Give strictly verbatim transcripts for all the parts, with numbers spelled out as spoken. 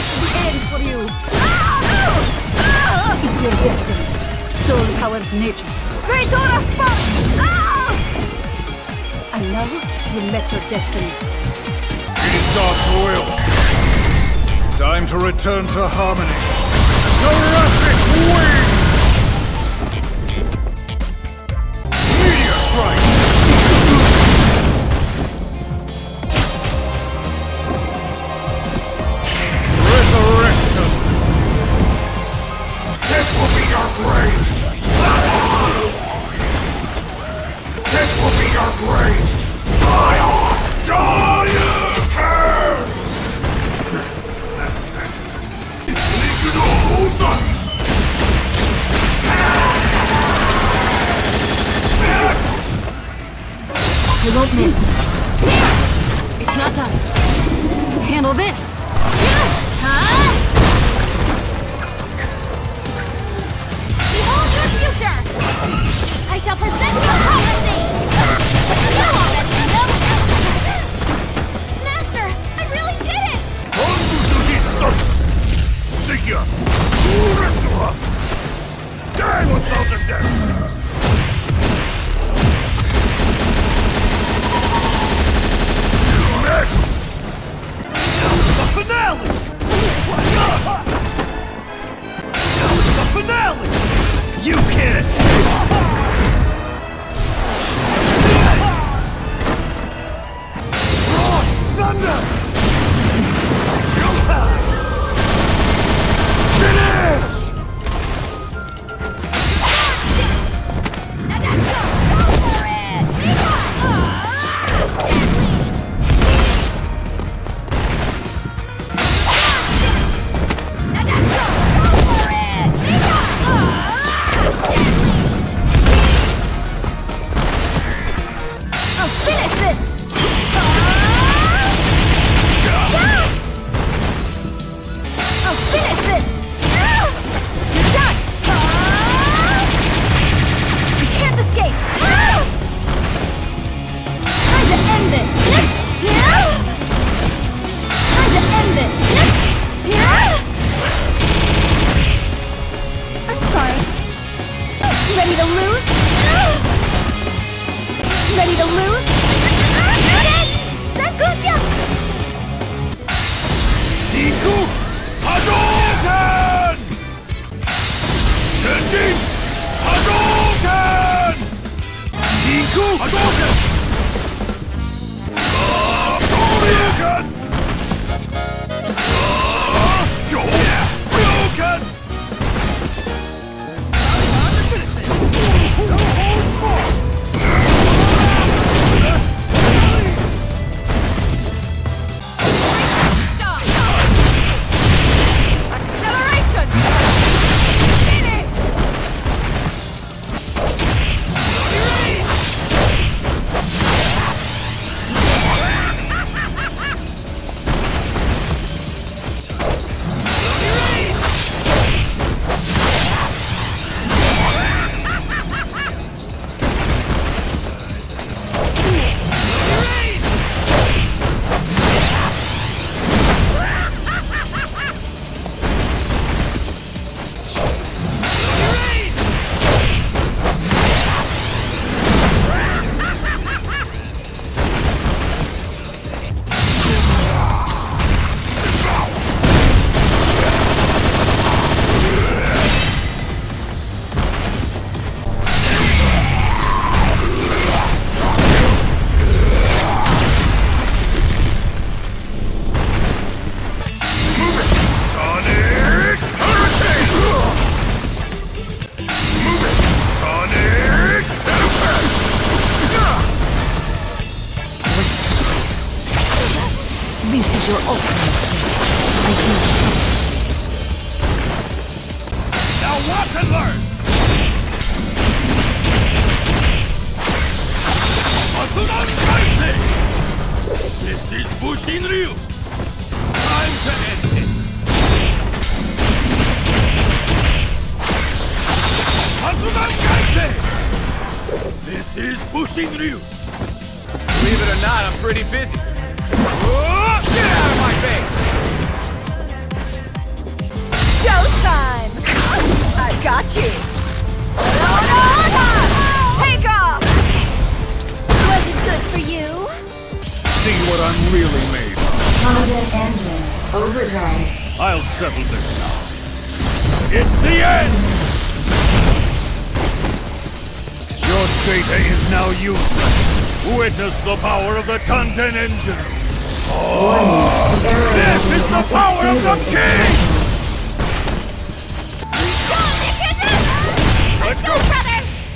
reached the end for you. It's your destiny. Soul powers nature. Fate or a spark! And now you met your destiny. It is God's will. Time to return to harmony. Seraphic wing! Meteor strike! Resurrection! This will be your grave! This will be your grave! Fire! Giant curse! You won't miss. It's not done. Handle this. Behold your future! I shall present your policy! You already know! Master, I really did it! See ya! Die one thousand deaths! The finale! The finale! You can't escape! Thunder! Showtime! Finish! This is your ultimate. I can see. Now watch and learn! Atsunan Kaisei! This is Bushin Ryu! Time to end this! Atsunan Kaisei! This is Bushin Ryu! Believe it or not, I'm pretty busy. Whoa! Get out of my face! Got you! Take off! Wasn't good for you. See what I'm really made of. Content engine overdrive. I'll settle this now. It's the end! Your data is now useless. Witness the power of the Tanten engine. Oh, this is the power of the king! Let's go, brother!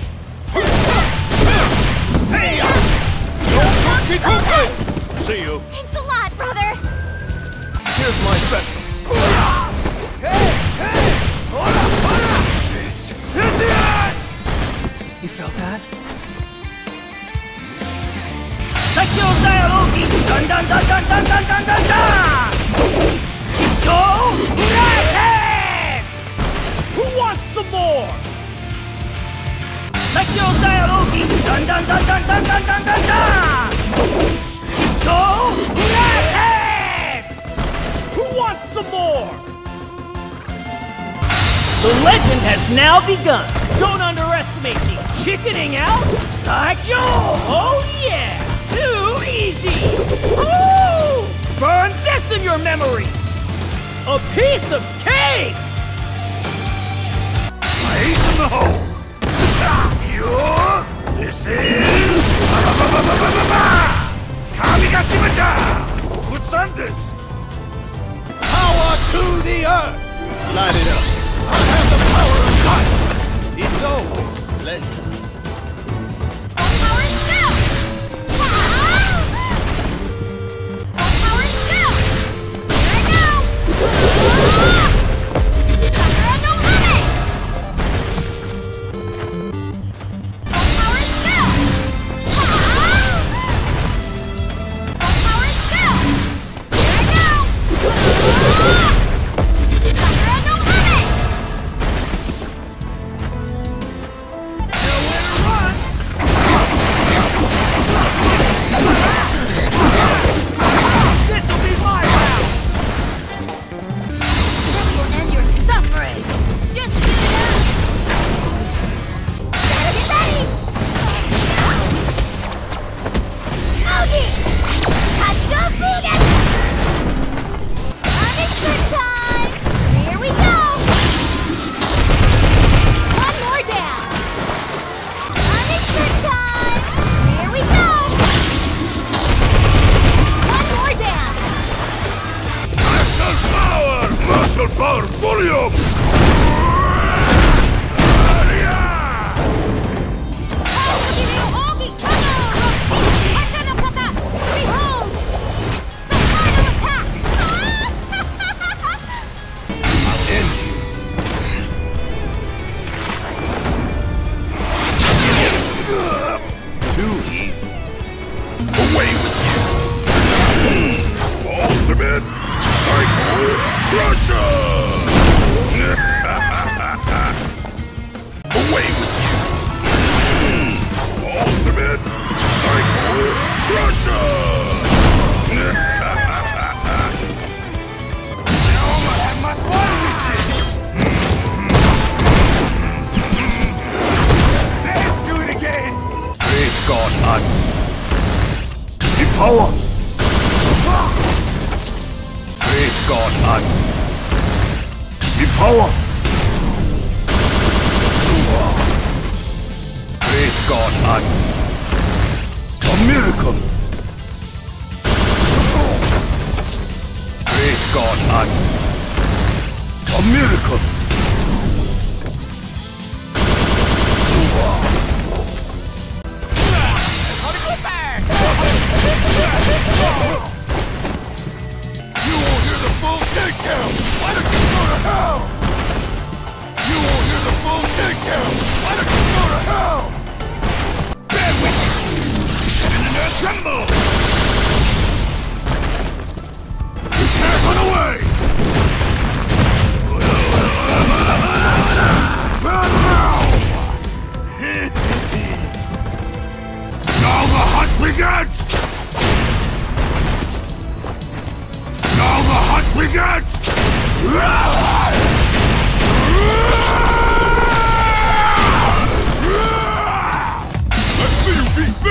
See ya! See you. Thanks a lot, brother! Here's my special. This is the end! You felt that? Dun dun dun dun dun dun dun dun dun! Hito Racket! Who wants some more? Lectio Dialogi! Dun dun dun dun dun dun dun dun dun! Hito Racket! Who wants some more? The legend has now begun! Don't underestimate me! Chickening out? Psycho! Oh yeah! Too easy! Ooh! Burn this in your memory! A piece of cake! Blaze in the hole! This is... Kamigashimata! Kutsandis! Power to the earth! Light it up. I have the power of God! It's over. Let it. Power and go! Power and go! Here I go! Power no limit! Power and go! Power and go! Here I go! Power no limit! Nowhere to run! This'll be my round! This will end your suffering! Just give it up! Gotta be ready! Ogie! Hadouken! Understood time! Here we go! One more down! Understood time! Here we go! One more down! Muscle power! Muscle power! Volume! Ogie! Asha no kata! Behold! The final attack! End you! Too easy. Away with you! Ultimate Psycho Crusher! Away with you! Ultimate Psycho Crusher! Now I'm gonna have my fun with this! Let's do it again! Praise God, I... The power! Praise God, I... The power! Praise God, I... A miracle! Praise God, I... A miracle! You won't hear the full takedown! Why don't you go to hell? You won't hear the full takedown! Why don't you go to hell? Bear with me! And then they'll tremble! You can't run away! Run now! Now the hunt begins! Now the hunt begins!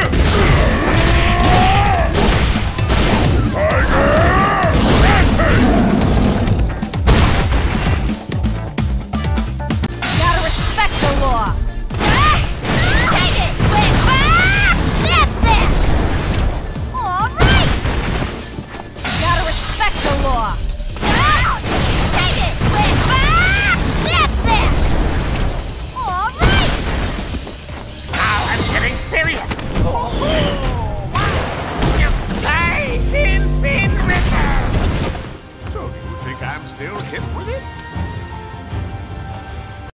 Gotta respect the law. Ah! Take it! Quick! Ah! That's that! All right! Gotta respect the law. Ah! Take it! Quick! Ah! That's that! All right! Now I'm getting serious. You play Sin Sin River. So you think I'm still hip with it?